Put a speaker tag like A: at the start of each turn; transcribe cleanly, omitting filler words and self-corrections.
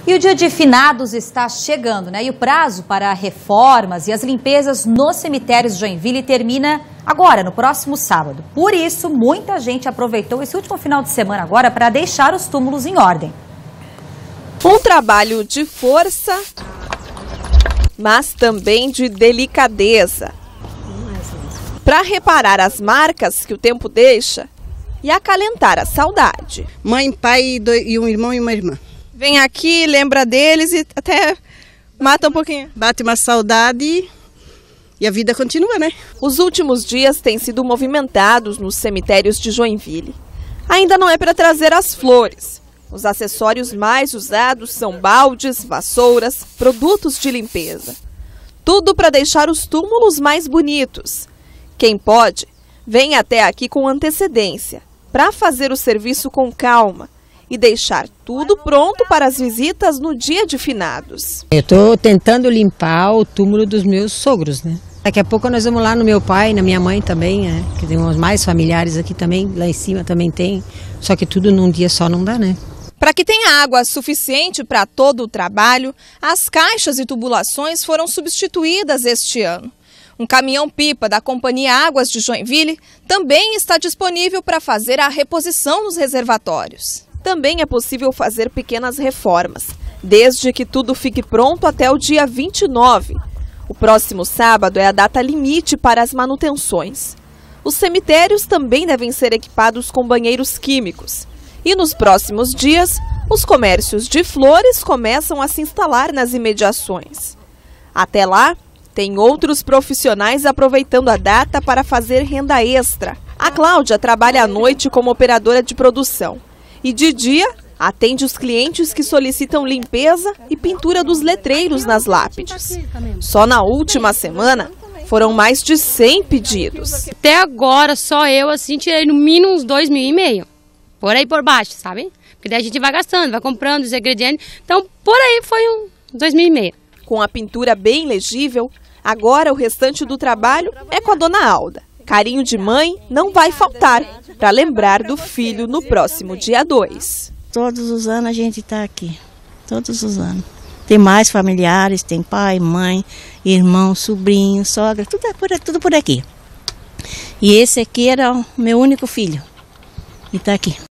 A: E o dia de finados está chegando, né? E o prazo para reformas e as limpezas nos cemitérios de Joinville termina agora, no próximo sábado. Por isso, muita gente aproveitou esse último final de semana agora para deixar os túmulos em ordem.
B: Um trabalho de força, mas também de delicadeza. Para reparar as marcas que o tempo deixa e acalentar a saudade.
C: Mãe, pai e um irmão e uma irmã.
B: Vem aqui, lembra deles e até mata um pouquinho.
C: Bate uma saudade e a vida continua, né?
B: Os últimos dias têm sido movimentados nos cemitérios de Joinville. Ainda não é para trazer as flores. Os acessórios mais usados são baldes, vassouras, produtos de limpeza. Tudo para deixar os túmulos mais bonitos. Quem pode, vem até aqui com antecedência, para fazer o serviço com calma e deixar tudo pronto para as visitas no dia de finados.
D: Eu estou tentando limpar o túmulo dos meus sogros, né? Daqui a pouco nós vamos lá no meu pai, na minha mãe também, né? Que tem uns mais familiares aqui também, lá em cima também tem, só que tudo num dia só não dá, né?
B: Para que tenha água suficiente para todo o trabalho, as caixas e tubulações foram substituídas este ano. Um caminhão-pipa da Companhia Águas de Joinville também está disponível para fazer a reposição nos reservatórios. Também é possível fazer pequenas reformas, desde que tudo fique pronto até o dia 29. O próximo sábado é a data limite para as manutenções. Os cemitérios também devem ser equipados com banheiros químicos. E nos próximos dias, os comércios de flores começam a se instalar nas imediações. Até lá, tem outros profissionais aproveitando a data para fazer renda extra. A Cláudia trabalha à noite como operadora de produção. E de dia, atende os clientes que solicitam limpeza e pintura dos letreiros nas lápides. Só na última semana, foram mais de 100 pedidos.
E: Até agora, só eu, assim, tirei no mínimo uns 2,5 mil. Por aí por baixo, sabe? Porque daí a gente vai gastando, vai comprando os ingredientes. Então, por aí foi uns 2,5 mil.
B: Com a pintura bem legível, agora o restante do trabalho é com a dona Alda. Carinho de mãe não vai faltar para lembrar do filho no próximo dia 2.
F: Todos os anos a gente está aqui, todos os anos. Tem mais familiares, tem pai, mãe, irmão, sobrinho, sogra, tudo por aqui. E esse aqui era o meu único filho, e está aqui.